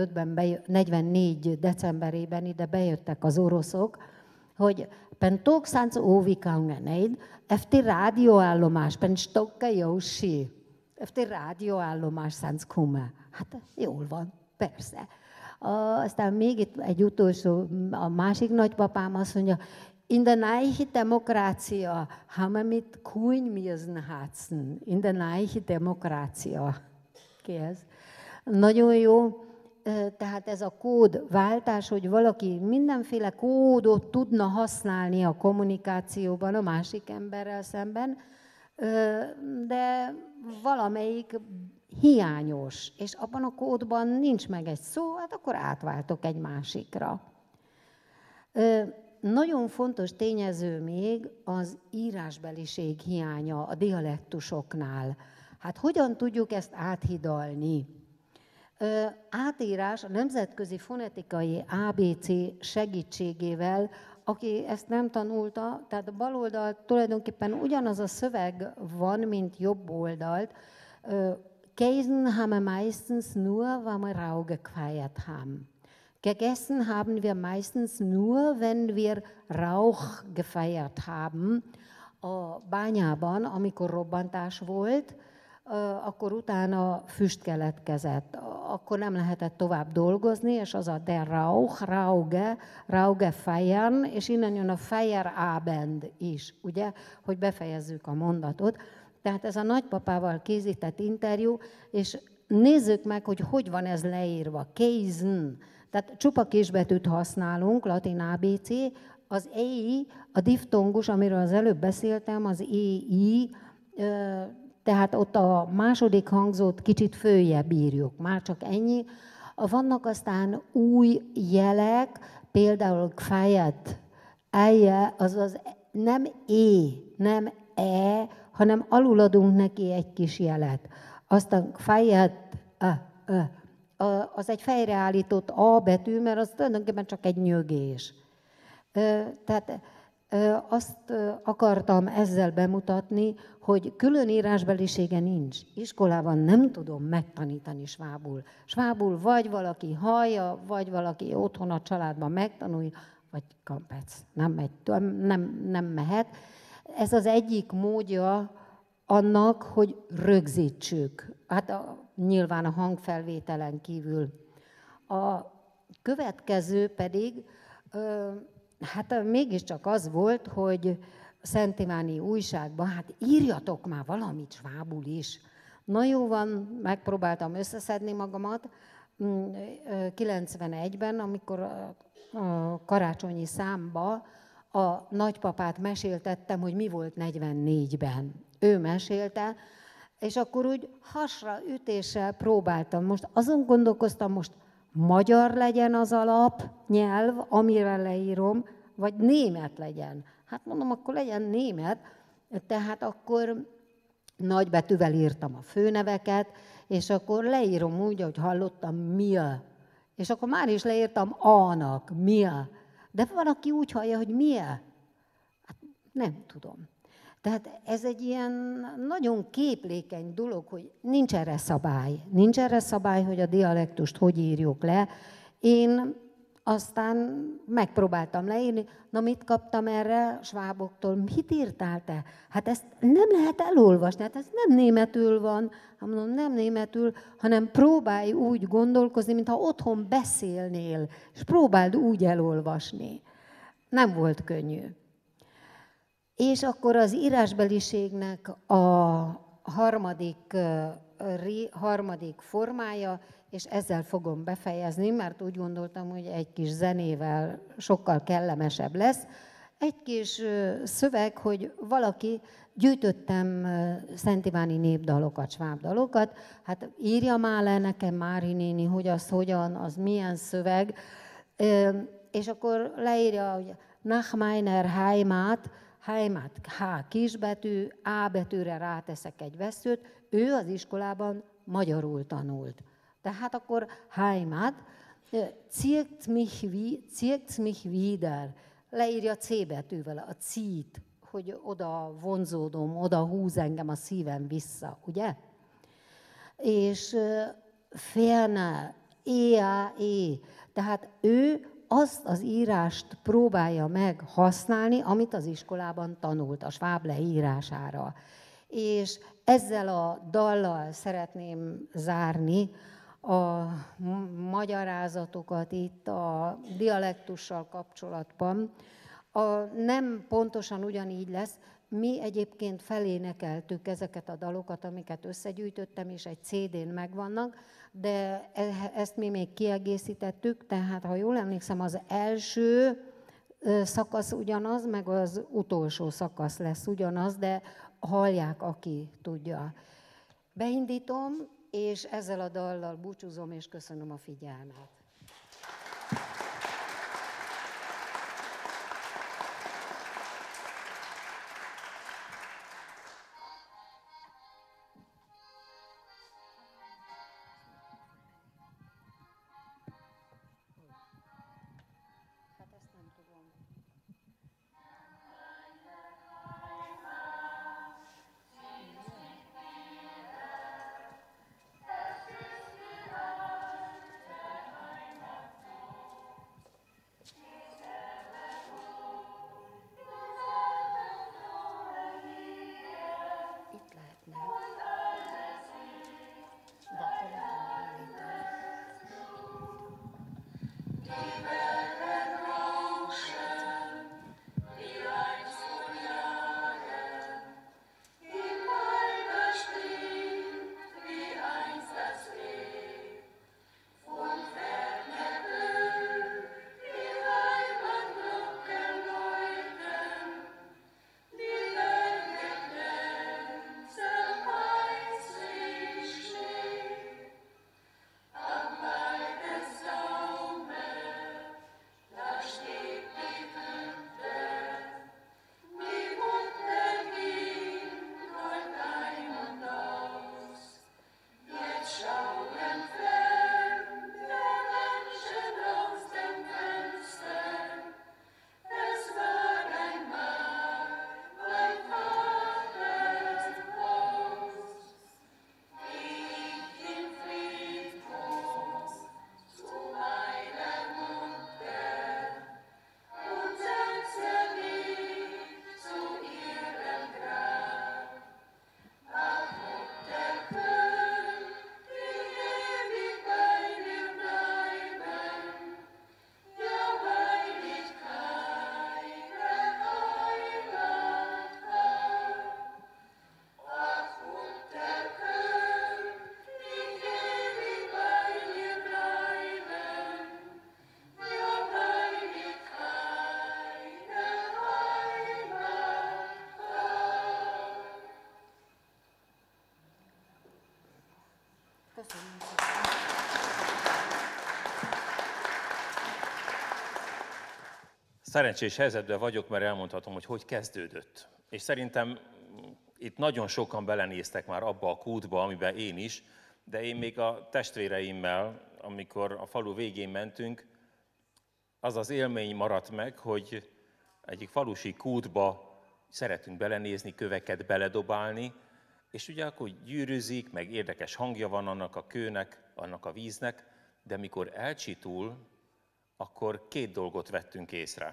44 decemberében ide bejöttek az oroszok, hogy pentók szánc óvikanga, neid, efti rádióállomás, pen stokka jósi, efti rádióállomás szánc kume. Hát jól van, persze. Aztán még itt egy utolsó, a másik nagypapám azt mondja, in der Neiche Demokratia haben wir mit Kuhnmirsenherzen. In der Neiche Demokratia. Ki ez? Nagyon jó. Tehát ez a kódváltás, hogy valaki mindenféle kódot tudna használni a kommunikációban a másik emberrel szemben, de valamelyik hiányos, és abban a kódban nincs meg egy szó, hát akkor átváltok egy másikra. Nagyon fontos tényező még az írásbeliség hiánya a dialektusoknál. Hát hogyan tudjuk ezt áthidalni? Átírás a nemzetközi fonetikai ABC segítségével, aki ezt nem tanulta, tehát a bal oldalt tulajdonképpen ugyanaz a szöveg van, mint jobb oldalt. Käsen haben wir meistens nur, wenn wir Rauch gefeiert haben. Gegessen haben wir meistens nur, wenn wir Rauch gefeiert haben. A bányában, amikor robbantás volt, akkor utána füst keletkezett. Akkor nem lehetett tovább dolgozni, és az a der Rauch, Rauge feiern, és innen jön a Feierabend is, ugye, hogy befejezzük a mondatot. Tehát ez a nagypapával készített interjú, és nézzük meg, hogy van ez leírva. Käsen. Tehát csupa kisbetűt használunk, latin ABC, az EI, a diftongus, amiről az előbb beszéltem, az EI, tehát ott a második hangzót kicsit följebb írjuk, már csak ennyi. Vannak aztán új jelek, például kfájat, eje, azaz nem nem e, hanem aluladunk neki egy kis jelet. Aztán kfájat, az egy fejreállított A betű, mert az tulajdonképpen csak egy nyögés. Tehát azt akartam ezzel bemutatni, hogy külön írásbelisége nincs. Iskolában nem tudom megtanítani svábul. Svábul vagy valaki hallja, vagy valaki otthon a családban megtanulja, vagy kampec. Nem mehet. Ez az egyik módja annak, hogy rögzítsük. Hát nyilván a hangfelvételen kívül. A következő pedig, hát mégiscsak az volt, hogy a Szent Iváni újságban, hát írjatok már valamit svábul is. Na jó van, megpróbáltam összeszedni magamat, 91-ben, amikor a karácsonyi számba a nagypapát meséltettem, hogy mi volt 44-ben. Ő mesélte, és akkor úgy hasra ütéssel próbáltam. Most azon gondolkoztam, most magyar legyen az alapnyelv, amire leírom, vagy német legyen. Hát mondom, akkor legyen német, tehát akkor nagybetűvel írtam a főneveket, és akkor leírom úgy, hogy hallottam, Mia. És akkor már is leírtam A-nak, Mia. De valaki úgy hallja, hogy Mia. Hát nem tudom. Tehát ez egy ilyen nagyon képlékeny dolog, hogy nincs erre szabály. Nincs erre szabály, hogy a dialektust hogy írjuk le. Én aztán megpróbáltam leírni. Na, mit kaptam erre sváboktól? Mit írtál te? Hát ezt nem lehet elolvasni, hát ez nem németül van. Hát mondom, nem németül, hanem próbálj úgy gondolkozni, mintha otthon beszélnél, és próbáld úgy elolvasni. Nem volt könnyű. És akkor az írásbeliségnek a harmadik formája, és ezzel fogom befejezni, mert úgy gondoltam, hogy egy kis zenével sokkal kellemesebb lesz. Egy kis szöveg, hogy valaki, gyűjtöttem Szent Iváni népdalokat, svábdalokat, hát írja már le nekem Mári néni, hogy az hogyan, az milyen szöveg, és akkor leírja, hogy nach meiner Heimat, Heimat, H kisbetű, A betűre ráteszek egy veszőt, ő az iskolában magyarul tanult. Tehát akkor Heimat, zirkt mich wieder, leírja C betűvel, a cít, hogy oda vonzódom, oda húz engem a szívem vissza, ugye? És ferne, E-A-E, tehát ő azt az írást próbálja meg használni, amit az iskolában tanult, a sváb leírására. És ezzel a dallal szeretném zárni a magyarázatokat itt a dialektussal kapcsolatban. Nem pontosan ugyanígy lesz, mi egyébként felénekeltük ezeket a dalokat, amiket összegyűjtöttem, és egy CD-n megvannak, de ezt mi még kiegészítettük, tehát ha jól emlékszem, az első szakasz ugyanaz, meg az utolsó szakasz lesz ugyanaz, de hallják, aki tudja. Beindítom, és ezzel a dallal búcsúzom, és köszönöm a figyelmet. Szerencsés helyzetben vagyok, mert elmondhatom, hogy kezdődött. És szerintem itt nagyon sokan belenéztek már abba a kútba, amiben én is, de én még a testvéreimmel, amikor a falu végén mentünk, az az élmény maradt meg, hogy egyik falusi kútba szeretünk belenézni, köveket beledobálni, és ugye akkor gyűrűzik, meg érdekes hangja van annak a kőnek, annak a víznek, de mikor elcsitul, akkor két dolgot vettünk észre.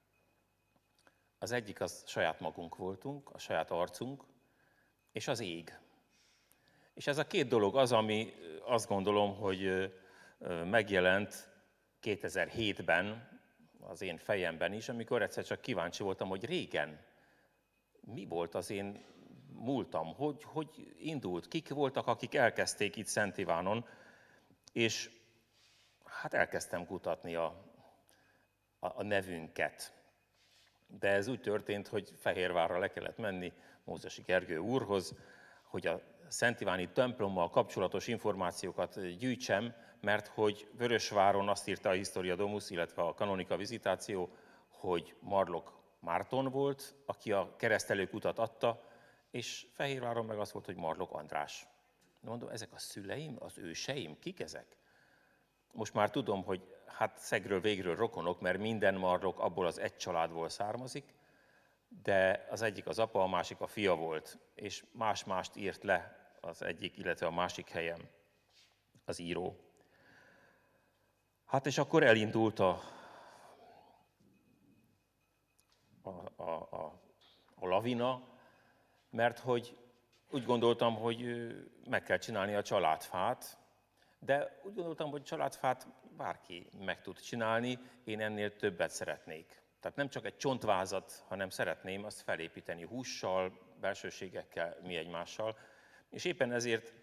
Az egyik az saját magunk voltunk, a saját arcunk, és az ég. És ez a két dolog az, ami azt gondolom, hogy megjelent 2007-ben az én fejemben is, amikor egyszer csak kíváncsi voltam, hogy régen mi volt az én múltam, hogy indult, kik voltak, akik elkezdték itt Szent Ivánon, és hát elkezdtem kutatni a nevünket. De ez úgy történt, hogy Fehérvárra le kellett menni Mózesi Gergő úrhoz, hogy a Szent Iváni templommal kapcsolatos információkat gyűjtsem, mert hogy Vörösváron azt írta a Historia Domus, illetve a Kanonika Visitáció, hogy Marlok Márton volt, aki a keresztelőkutat adta, és Fehérváron meg az volt, hogy Marlok András. Mondom, ezek a szüleim, az őseim, kik ezek? Most már tudom, hogy hát szegről végről rokonok, mert minden Marlok abból az egy családból származik, de az egyik az apa, a másik a fia volt, és más-mást írt le az egyik, illetve a másik helyen az író. Hát és akkor elindult a lavina, mert hogy úgy gondoltam, hogy meg kell csinálni a családfát, de úgy gondoltam, hogy családfát bárki meg tud csinálni, én ennél többet szeretnék. Tehát nem csak egy csontvázat, hanem szeretném azt felépíteni hússal, belsőségekkel, mi egymással. És éppen ezért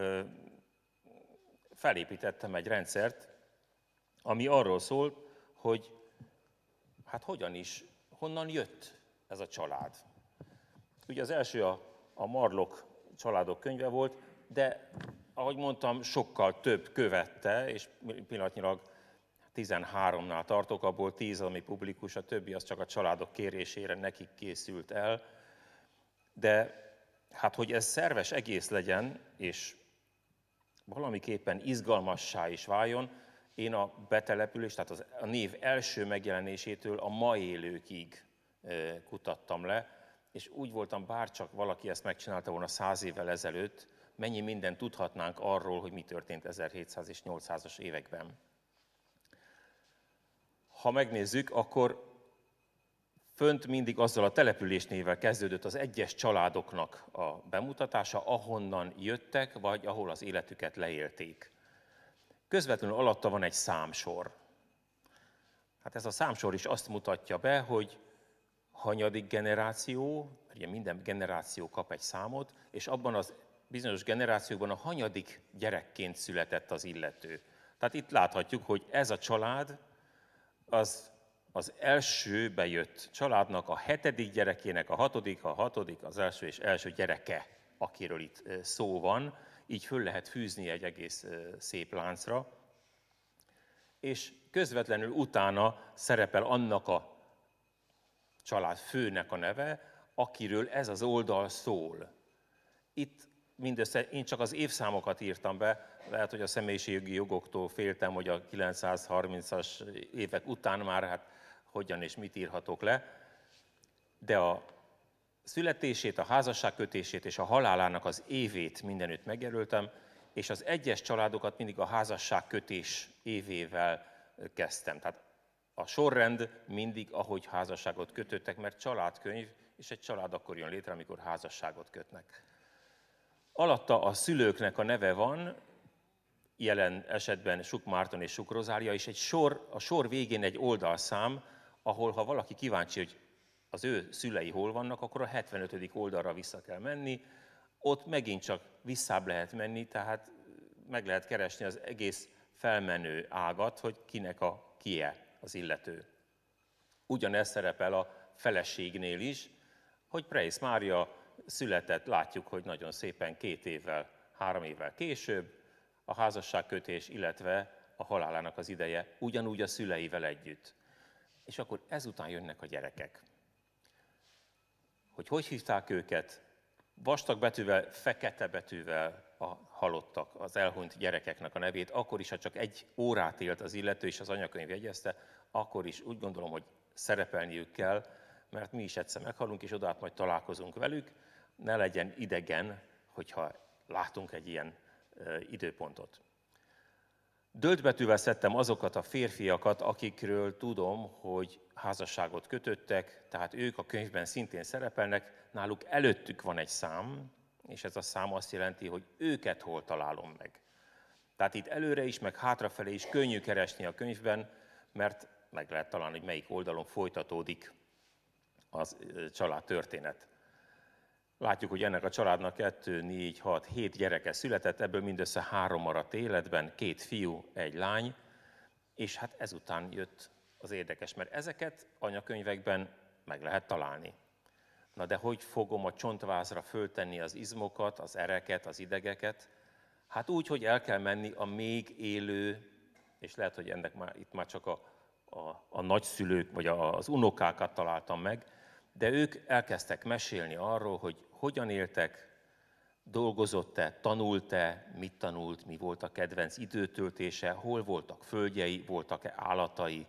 felépítettem egy rendszert, ami arról szól, hogy hát honnan jött ez a család. Ugye az első a Marlok családok könyve volt, de ahogy mondtam, sokkal több követte, és pillanatnyilag 13-nál tartok, abból 10, ami publikus, a többi az csak a családok kérésére nekik készült el. De hát, hogy ez szerves egész legyen, és valamiképpen izgalmassá is váljon, én a betelepülés, tehát a név első megjelenésétől a ma élőkig kutattam le, és úgy voltam, bárcsak valaki ezt megcsinálta volna 100 évvel ezelőtt, mennyi mindent tudhatnánk arról, hogy mi történt 1700 és 800-as években. Ha megnézzük, akkor fönt mindig azzal a településnével kezdődött az egyes családoknak a bemutatása, ahonnan jöttek, vagy ahol az életüket leélték. Közvetlenül alatta van egy számsor. Hát ez a számsor is azt mutatja be, hogy hanyadik generáció, ugye minden generáció kap egy számot, és abban az bizonyos generációkban a hanyadik gyerekként született az illető. Tehát itt láthatjuk, hogy ez a család az első bejött családnak a 7. gyerekének, a 6., az első és első gyereke, akiről itt szó van, így föl lehet fűzni egy egész szép láncra, és közvetlenül utána szerepel annak a család főnek a neve, akiről ez az oldal szól. Itt mindössze én csak az évszámokat írtam be, lehet, hogy a személyiségi jogoktól féltem, hogy a 930-as évek után már hát hogyan és mit írhatok le, de a születését, a házasságkötését és a halálának az évét mindenütt megjelöltem, és az egyes családokat mindig a házasságkötés évével kezdtem. Tehát a sorrend mindig, ahogy házasságot kötöttek, mert családkönyv, és egy család akkor jön létre, amikor házasságot kötnek. Alatta a szülőknek a neve van, jelen esetben Suk Márton és Suk Rozália, és a sor végén egy oldalszám, ahol ha valaki kíváncsi, hogy az ő szülei hol vannak, akkor a 75. oldalra vissza kell menni, ott megint csak visszább lehet menni, tehát meg lehet keresni az egész felmenő ágat, hogy kinek a kie az illető. Ugyanez szerepel a feleségnél is, hogy Preisz Mária született, látjuk, hogy nagyon szépen 3 évvel később, a házasságkötés, illetve a halálának az ideje ugyanúgy a szüleivel együtt. és akkor ezután jönnek a gyerekek. Hogy hívták őket? Vastag betűvel, fekete betűvel a halottak, az elhunyt gyerekeknek a nevét, akkor is, ha csak 1 órát élt az illető, és az anyakönyv jegyezte, akkor is úgy gondolom, hogy szerepelniük kell, mert mi is egyszer meghalunk, és oda majd találkozunk velük, ne legyen idegen, hogyha látunk egy ilyen időpontot. Dölt betűvel szedtem azokat a férfiakat, akikről tudom, hogy házasságot kötöttek, tehát ők a könyvben szintén szerepelnek, náluk előttük van egy szám, és ez a szám azt jelenti, hogy őket hol találom meg. Tehát itt előre is, meg hátrafelé is könnyű keresni a könyvben, mert meg lehet találni, hogy melyik oldalon folytatódik a család történet. Látjuk, hogy ennek a családnak 2, 4, 6, 7 gyereke született, ebből mindössze 3 maradt életben, 2 fiú, 1 lány, és hát ezután jött az érdekes, mert ezeket anyakönyvekben meg lehet találni. Na de hogy fogom a csontvázra föltenni az izmokat, az ereket, az idegeket? Hát úgy, hogy el kell menni a még élő, és lehet, hogy itt már csak a nagyszülők, vagy az unokákat találtam meg, de ők elkezdtek mesélni arról, hogy hogyan éltek, dolgozott-e, tanult-e, mit tanult, mi volt a kedvenc időtöltése, hol voltak földjei, voltak-e állatai,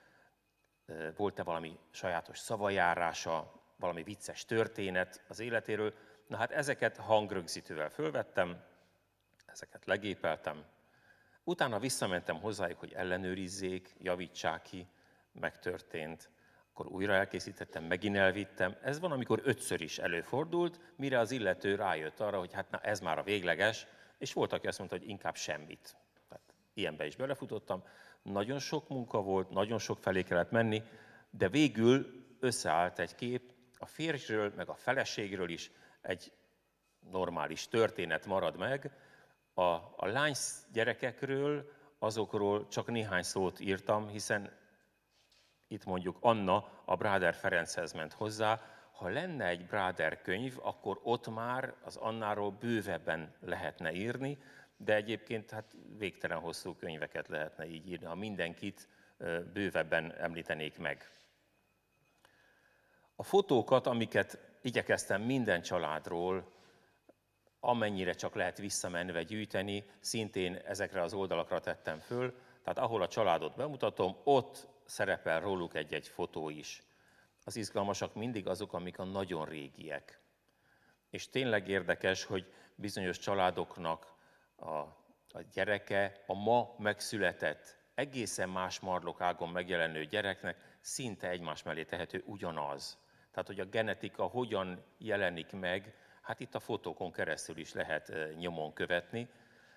volt-e valami sajátos szavajárása, valami vicces történet az életéről. Na hát ezeket hangrögzítővel fölvettem, ezeket legépeltem, utána visszamentem hozzájuk, hogy ellenőrizzék, javítsák ki, megtörtént. Akkor újra elkészítettem, megint elvittem. Ez van, amikor 5-ször is előfordult, mire az illető rájött arra, hogy hát na, ez már a végleges, és volt, aki azt mondta, hogy inkább semmit. Tehát ilyenbe is belefutottam. Nagyon sok munka volt, nagyon sok felé kellett menni, de végül összeállt egy kép, a férjről, meg a feleségről is egy normális történet marad meg. A lány gyerekekről, azokról csak néhány szót írtam, hiszen itt mondjuk Anna a Bráder Ferenchez ment hozzá. Ha lenne egy Bráder könyv, akkor ott már az Annáról bővebben lehetne írni, de egyébként hát végtelen hosszú könyveket lehetne így írni, ha mindenkit bővebben említenék meg. A fotókat, amiket igyekeztem minden családról, amennyire csak lehet visszamenve gyűjteni, szintén ezekre az oldalakra tettem föl, tehát ahol a családot bemutatom, ott szerepel róluk egy-egy fotó is. Az izgalmasak mindig azok, amik a nagyon régiek. És tényleg érdekes, hogy bizonyos családoknak a gyereke a ma megszületett, egészen más marlokágon megjelenő gyereknek szinte egymás mellé tehető ugyanaz. Tehát, hogy a genetika hogyan jelenik meg, hát itt a fotókon keresztül is lehet nyomon követni.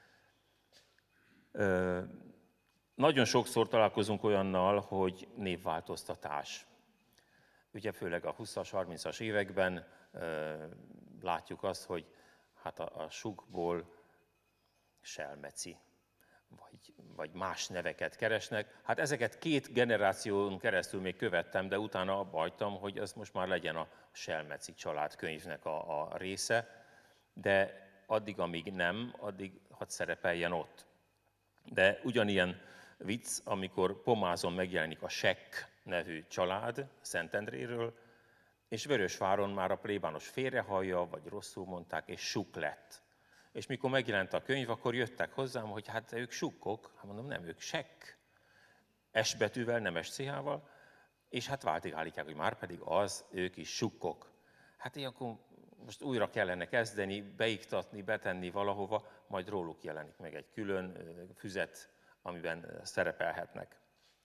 Nagyon sokszor találkozunk olyannal, hogy névváltoztatás. Ugye főleg a 20-as, 30-as években látjuk azt, hogy hát a sukból Selmeci, vagy más neveket keresnek. Hát ezeket 2 generáción keresztül még követtem, de utána abba hagytam, hogy ez most már legyen a Selmeci családkönyvnek a része, de addig, amíg nem, addig hadd szerepeljen ott. De ugyanilyen vicc, amikor Pomázon megjelenik a Sekk nevű család Szentendréről, és Vörösváron már a plébános félrehallja, vagy rosszul mondták, és Suk lett. És mikor megjelent a könyv, akkor jöttek hozzám, hogy hát ők sukkok, hát mondom, nem, ők Sekk, S betűvel, nem SCH-val, és hát váltig állítják, hogy már pedig az, ők is sukkok. Hát így akkor most újra kellene kezdeni, beiktatni, betenni valahova, majd róluk jelenik meg egy külön füzet, amiben szerepelhetnek.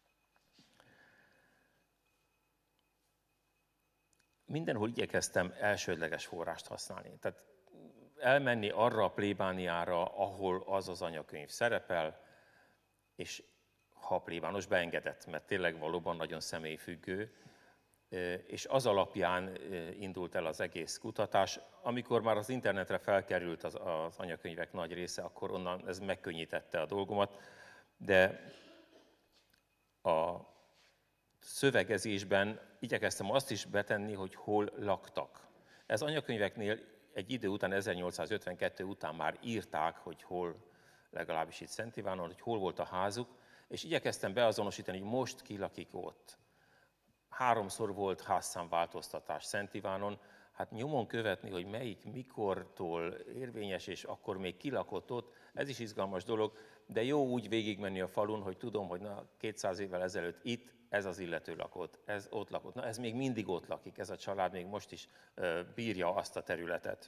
Mindenhol igyekeztem elsődleges forrást használni. Tehát elmenni arra a plébániára, ahol az az anyakönyv szerepel, és ha a plébános beengedett, mert tényleg valóban nagyon személyfüggő, és az alapján indult el az egész kutatás. Amikor már az internetre felkerült az anyakönyvek nagy része, akkor onnan ez megkönnyítette a dolgomat, de a szövegezésben igyekeztem azt is betenni, hogy hol laktak. Ez anyakönyveknél egy idő után, 1852 után már írták, hogy hol, legalábbis itt Szent Ivánon, hogy hol volt a házuk, és igyekeztem beazonosítani, hogy most ki lakik ott. 3-szor volt házszámváltoztatás Szent Ivánon, hát nyomon követni, hogy melyik mikortól érvényes, és akkor még kilakott ott, ez is izgalmas dolog, de jó úgy végigmenni a falun, hogy tudom, hogy 200 évvel ezelőtt itt ez az illető lakott, ez ott lakott. Na ez még mindig ott lakik, ez a család még most is bírja azt a területet.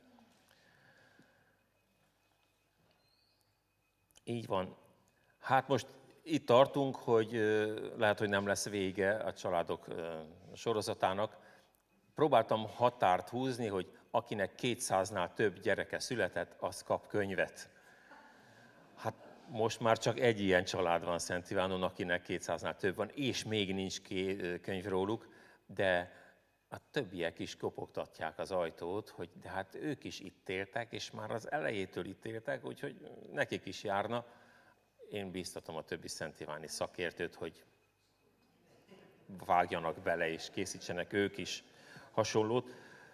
Így van. Hát most itt tartunk, hogy lehet, hogy nem lesz vége a családok sorozatának. Próbáltam határt húzni, hogy akinek 200-nál több gyereke született, az kap könyvet. Hát most már csak egy ilyen család van Szent Ivánon, akinek 200-nál több van, és még nincs könyv róluk, de a többiek is kopogtatják az ajtót, hogy de hát ők is itt éltek, és már az elejétől itt éltek, úgyhogy nekik is járna. Én bíztatom a többi szent iváni szakértőt, hogy vágjanak bele, és készítsenek ők is hasonlót.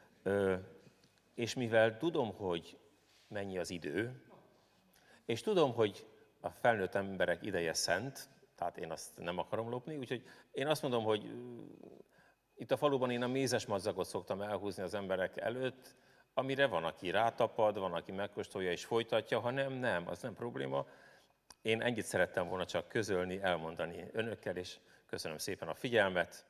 És mivel tudom, hogy mennyi az idő, és tudom, hogy a felnőtt emberek ideje szent, tehát én azt nem akarom lopni, úgyhogy én azt mondom, hogy itt a faluban én a mézes madzagot szoktam elhúzni az emberek előtt, amire van, aki rátapad, van, aki megkóstolja és folytatja, ha nem, az nem probléma. Én ennyit szerettem volna csak közölni, elmondani önökkel, és köszönöm szépen a figyelmet.